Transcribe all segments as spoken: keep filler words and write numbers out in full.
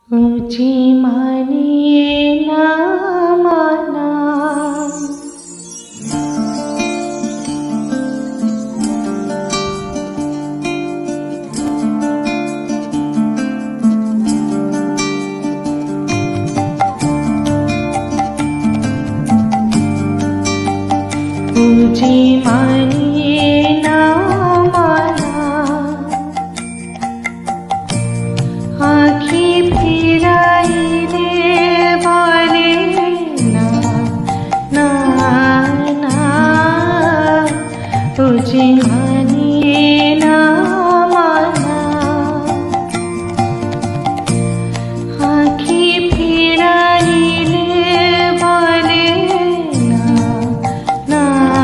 मुझे मानिए ना माना, मुझे मानिए ना माना, आँखें फिराई दे बोले ना ना ना, मुझे मानिए ना माना, आँखें फिराई दे बोले ना ना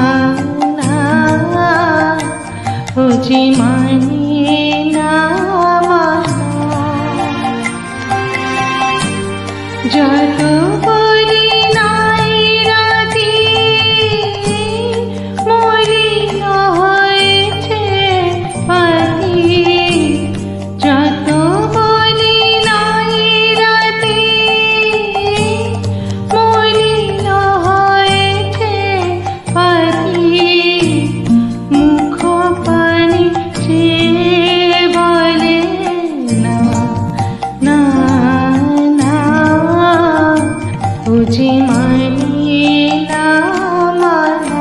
ना, मुझे मानिए ना माना। যত বলি নাই রাতে মলিন হয়েছে পাখি, যত বলি নাই রাতে মলিন হয়েছে পাখি, মুখ পানি চেয়ে বলে না না, मुझे मानिए ना माना।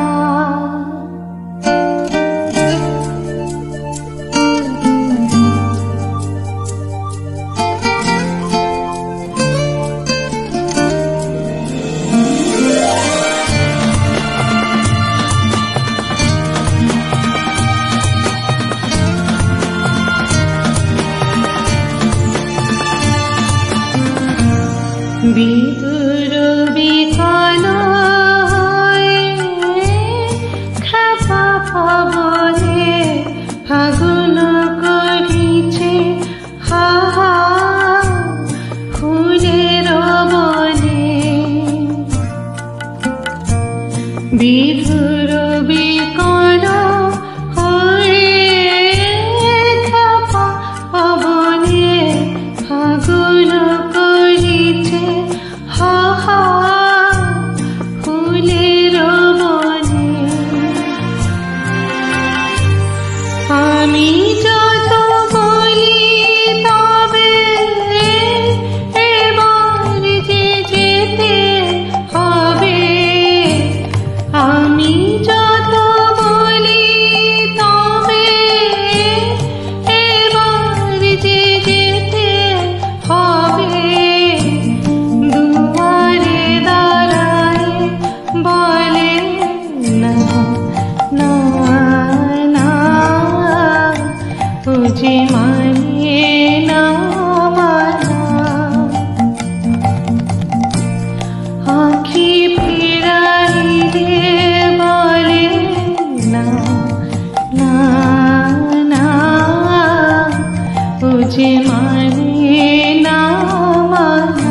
বিদুর বিকল হয়ে খাপা পবনে ফাগুন করিছে হা হা ফুলের বনে, বিদুর বিকল হয়ে খাপা পবনে ফাগুন করিছে হা হা ফুলের বনে, আমি যত বলি তবে এবার যে যেতে হবে, আমি যত বলি তবে এবার যে যেতে হবে, দুয়ারে দাঁড়ায় বলে না না না, मुझे मानिए ना माना, आँखें फिराई दे बोले ना ना ना, मुझे मानिए ना माना।